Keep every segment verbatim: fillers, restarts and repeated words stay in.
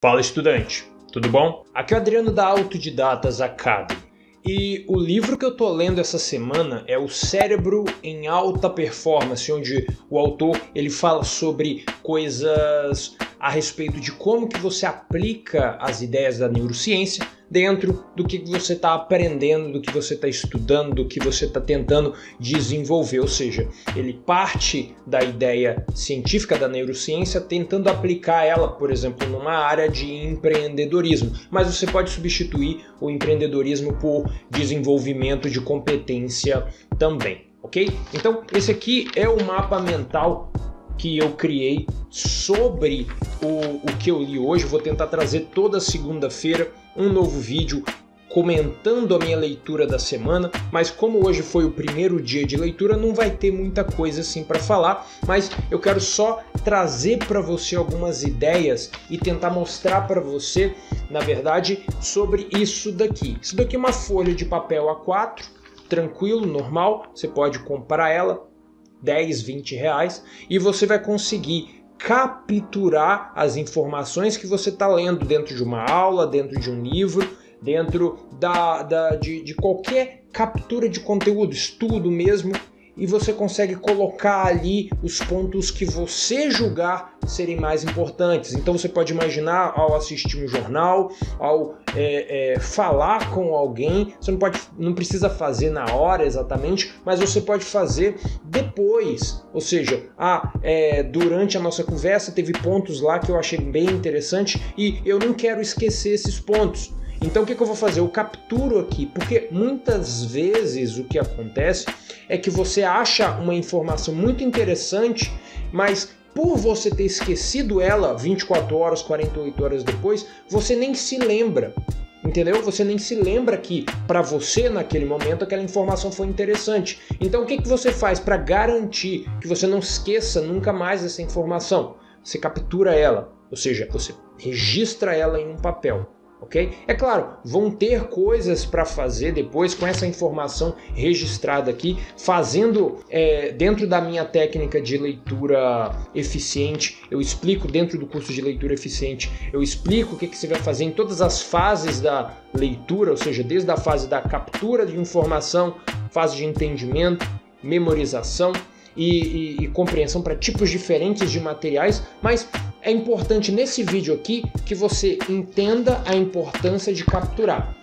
Fala, estudante, tudo bom? Aqui é o Adriano da Autodidatas Academy e o livro que eu tô lendo essa semana é O Cérebro em Alta Performance, onde o autor ele fala sobre coisas a respeito de como que você aplica as ideias da neurociência dentro do que você está aprendendo, do que você está estudando, do que você está tentando desenvolver. Ou seja, ele parte da ideia científica da neurociência tentando aplicar ela, por exemplo, numa área de empreendedorismo. Mas você pode substituir o empreendedorismo por desenvolvimento de competência também, ok? Então, esse aqui é o mapa mental que eu criei sobre o, o que eu li hoje. Vou tentar trazer toda segunda-feira um novo vídeo comentando a minha leitura da semana, mas como hoje foi o primeiro dia de leitura, não vai ter muita coisa assim para falar, mas eu quero só trazer para você algumas ideias e tentar mostrar para você, na verdade, sobre isso daqui. Isso daqui é uma folha de papel A quatro, tranquilo, normal, você pode comprar ela, dez, vinte reais, e você vai conseguir capturar as informações que você está lendo dentro de uma aula, dentro de um livro, dentro da, da, de, de qualquer captura de conteúdo, estudo mesmo, e você consegue colocar ali os pontos que você julgar serem mais importantes. Então você pode imaginar ao assistir um jornal, ao é, é, falar com alguém, você não, pode, não precisa fazer na hora exatamente, mas você pode fazer depois. Ou seja, ah, é, durante a nossa conversa teve pontos lá que eu achei bem interessante e eu não quero esquecer esses pontos. Então o que, que eu vou fazer? Eu capturo aqui, porque muitas vezes o que acontece é que você acha uma informação muito interessante, mas por você ter esquecido ela vinte e quatro horas, quarenta e oito horas depois, você nem se lembra, entendeu? Você nem se lembra que para você naquele momento aquela informação foi interessante. Então o que, que você faz para garantir que você não esqueça nunca mais essa informação? Você captura ela, ou seja, você registra ela em um papel. Okay? É claro, vão ter coisas para fazer depois com essa informação registrada aqui, fazendo é, dentro da minha técnica de leitura eficiente. Eu explico dentro do curso de leitura eficiente, eu explico o que, que você vai fazer em todas as fases da leitura, ou seja, desde a fase da captura de informação, fase de entendimento, memorização e, e, e compreensão para tipos diferentes de materiais, mas é importante nesse vídeo aqui que você entenda a importância de capturar.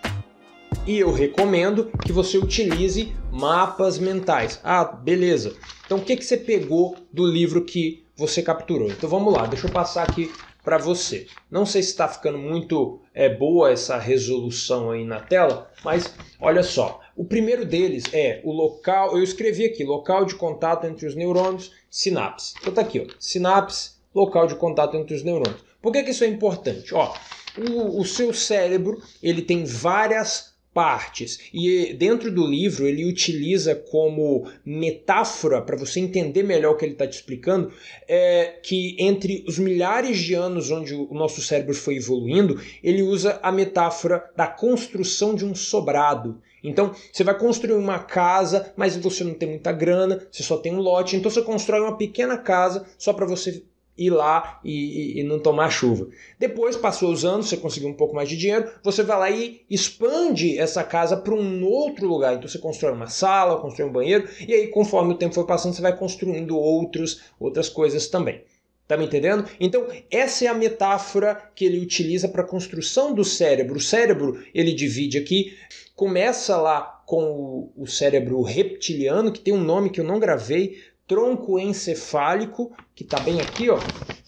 E eu recomendo que você utilize mapas mentais. Ah, beleza. Então o que, que você pegou do livro que você capturou? Então vamos lá, deixa eu passar aqui para você. Não sei se está ficando muito é, boa essa resolução aí na tela, mas olha só. O primeiro deles é o local, eu escrevi aqui, local de contato entre os neurônios, sinapse. Então tá aqui, ó, sinapse, local de contato entre os neurônios. Por que, que isso é importante? Ó, o, o seu cérebro ele tem várias partes e dentro do livro ele utiliza como metáfora para você entender melhor o que ele está te explicando, é que entre os milhares de anos onde o nosso cérebro foi evoluindo, ele usa a metáfora da construção de um sobrado. Então, você vai construir uma casa, mas você não tem muita grana, você só tem um lote, então você constrói uma pequena casa só para você ir lá e, e, e não tomar chuva. Depois, passou os anos, você conseguiu um pouco mais de dinheiro, você vai lá e expande essa casa para um outro lugar. Então você constrói uma sala, constrói um banheiro, e aí conforme o tempo for passando, você vai construindo outros, outras coisas também. Tá me entendendo? Então, essa é a metáfora que ele utiliza para a construção do cérebro. O cérebro, ele divide aqui, começa lá com o, o cérebro reptiliano, que tem um nome que eu não gravei, tronco encefálico, que está bem aqui, ó,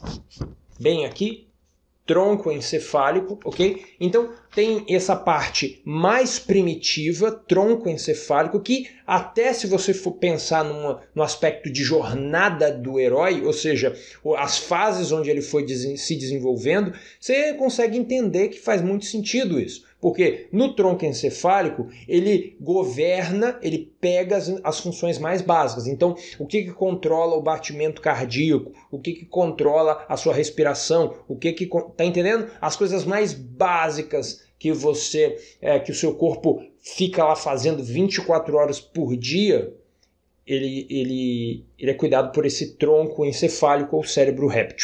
bem aqui, tronco encefálico, ok? Então tem essa parte mais primitiva, tronco encefálico, que até se você for pensar numa, no aspecto de jornada do herói, ou seja, as fases onde ele foi des- se desenvolvendo, você consegue entender que faz muito sentido isso. Porque no tronco encefálico, ele governa, ele pega as, as funções mais básicas. Então, o que, que controla o batimento cardíaco? O que, que controla a sua respiração? O que que... Tá entendendo? As coisas mais básicas que você, é, que o seu corpo fica lá fazendo vinte e quatro horas por dia, ele, ele, ele é cuidado por esse tronco encefálico ou cérebro réptil.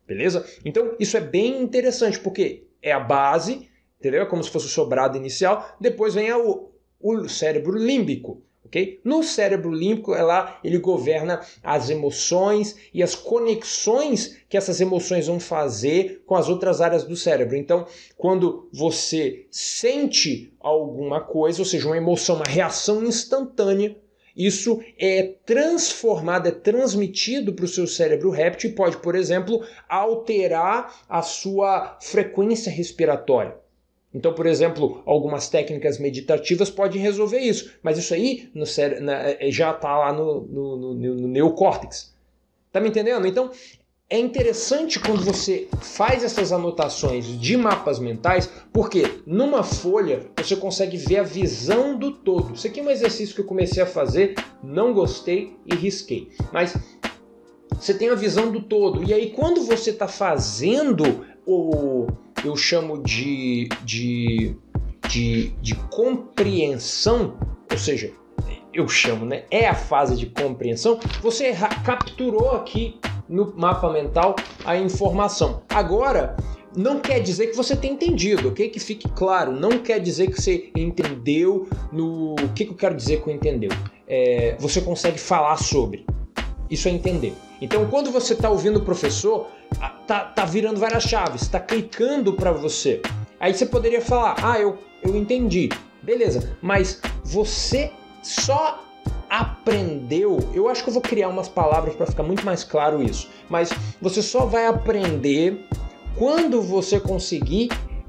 beleza? Então isso é bem interessante, porque é a base, entendeu? É como se fosse o sobrado inicial, depois vem o, o cérebro límbico. Okay? No cérebro límbico, é lá, ele governa as emoções e as conexões que essas emoções vão fazer com as outras áreas do cérebro. Então, quando você sente alguma coisa, ou seja, uma emoção, uma reação instantânea, isso é transformado, é transmitido para o seu cérebro réptil e pode, por exemplo, alterar a sua frequência respiratória. Então, por exemplo, algumas técnicas meditativas podem resolver isso, mas isso aí no cére- na, já está lá no, no, no, no neocórtex. Tá me entendendo? Então, é interessante quando você faz essas anotações de mapas mentais, porque numa folha você consegue ver a visão do todo. Isso aqui é um exercício que eu comecei a fazer, não gostei e risquei. Mas você tem a visão do todo. E aí, quando você está fazendo o... eu chamo de, de, de, de compreensão, ou seja, eu chamo, né? É a fase de compreensão. Você capturou aqui no mapa mental a informação. Agora, não quer dizer que você tenha entendido, ok? Que fique claro, não quer dizer que você entendeu no... O que, que eu quero dizer com entendeu? É, você consegue falar sobre. Isso é entender. Então, quando você está ouvindo o professor, tá, tá virando várias chaves, está clicando para você. Aí você poderia falar, ah, eu, eu entendi. Beleza, mas você só aprendeu, eu acho que eu vou criar umas palavras para ficar muito mais claro isso, mas você só vai aprender quando você conseguir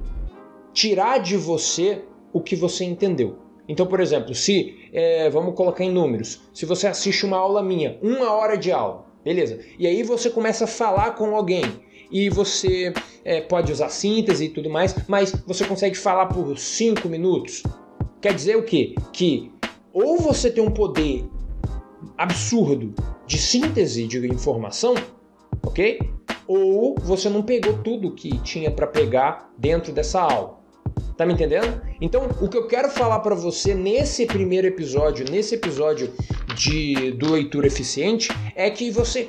tirar de você o que você entendeu. Então, por exemplo, se, é, vamos colocar em números, se você assiste uma aula minha, uma hora de aula, beleza, e aí você começa a falar com alguém, e você é, pode usar síntese e tudo mais, mas você consegue falar por cinco minutos, quer dizer o quê? Que ou você tem um poder absurdo de síntese de informação, ok? Ou você não pegou tudo que tinha para pegar dentro dessa aula. Tá me entendendo? Então, o que eu quero falar para você nesse primeiro episódio, nesse episódio de, do Leitura Eficiente, é que você,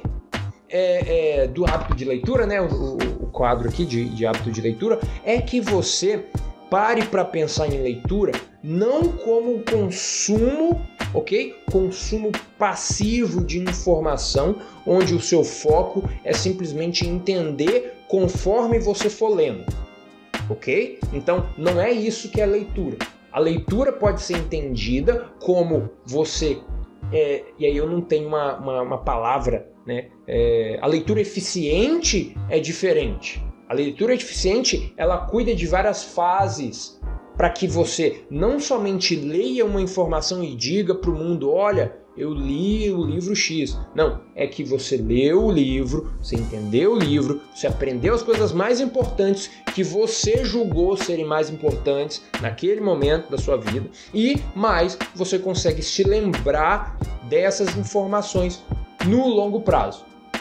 é, é, do hábito de leitura, né, o, o quadro aqui de, de hábito de leitura, é que você pare para pensar em leitura não como consumo, ok? Consumo passivo de informação, onde o seu foco é simplesmente entender conforme você for lendo. Ok? Então, não é isso que é leitura. A leitura pode ser entendida como você... É, e aí eu não tenho uma, uma, uma palavra, né? É, a leitura eficiente é diferente. A leitura eficiente, ela cuida de várias fases para que você não somente leia uma informação e diga para o mundo, olha, eu li o livro X. Não, é que você leu o livro, você entendeu o livro, você aprendeu as coisas mais importantes que você julgou serem mais importantes naquele momento da sua vida e mais você consegue se lembrar dessas informações no longo prazo.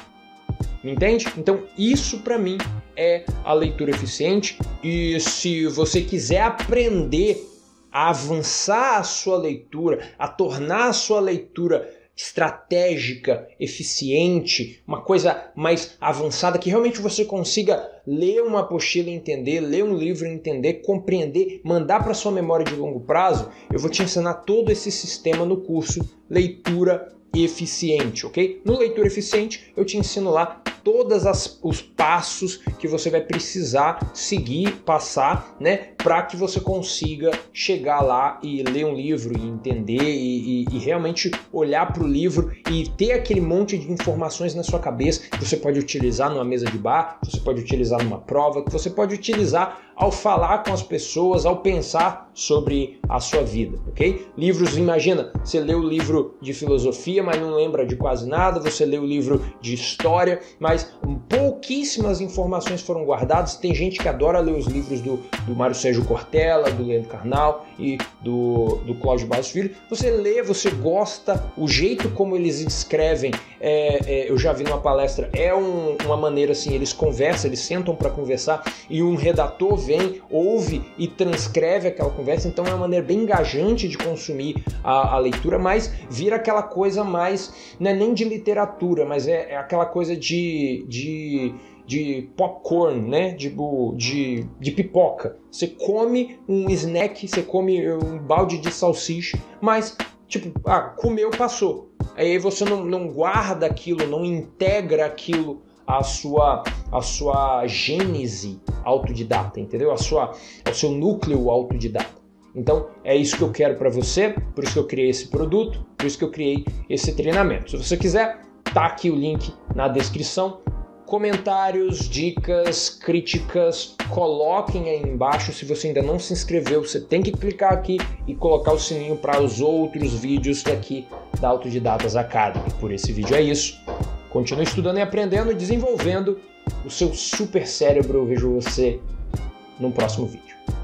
Entende? Então isso para mim é a leitura eficiente e se você quiser aprender a avançar a sua leitura, a tornar a sua leitura estratégica, eficiente, uma coisa mais avançada, que realmente você consiga ler uma apostila e entender, ler um livro e entender, compreender, mandar para sua memória de longo prazo, eu vou te ensinar todo esse sistema no curso Leitura Eficiente, ok? No Leitura Eficiente eu te ensino lá todos os passos que você vai precisar seguir, passar, né, para que você consiga chegar lá e ler um livro e entender e, e, e realmente olhar para o livro e ter aquele monte de informações na sua cabeça que você pode utilizar numa mesa de bar, que você pode utilizar numa prova, que você pode utilizar ao falar com as pessoas, ao pensar sobre a sua vida, ok? Livros, imagina, você lê o livro de filosofia, mas não lembra de quase nada, você lê o livro de história, mas pouquíssimas informações foram guardadas. Tem gente que adora ler os livros do, do Mário Sérgio Cortella, do Leandro Carnal e do, do Cláudio Barros Filho. Você lê, você gosta, o jeito como eles escrevem, é, é, eu já vi numa palestra, é um, uma maneira assim, eles conversam, eles sentam para conversar e um redator vem, ouve e transcreve aquela conversa, então é uma maneira bem engajante de consumir a, a leitura, mas vira aquela coisa mais, não é nem de literatura, mas é, é aquela coisa de, de, de popcorn, né? De, de, de pipoca. Você come um snack, você come um balde de salsicha, mas, tipo, ah, comeu, passou. Aí você não, não guarda aquilo, não integra aquilo à sua, à sua gênese autodidata, entendeu? A sua, ao seu núcleo autodidata. Então, é isso que eu quero para você, por isso que eu criei esse produto, por isso que eu criei esse treinamento. Se você quiser, tá aqui o link na descrição. Comentários, dicas, críticas, coloquem aí embaixo. Se você ainda não se inscreveu, você tem que clicar aqui e colocar o sininho para os outros vídeos daqui da Autodidatas Academy. Por esse vídeo é isso. Continue estudando e aprendendo e desenvolvendo o seu super cérebro. Eu vejo você no próximo vídeo.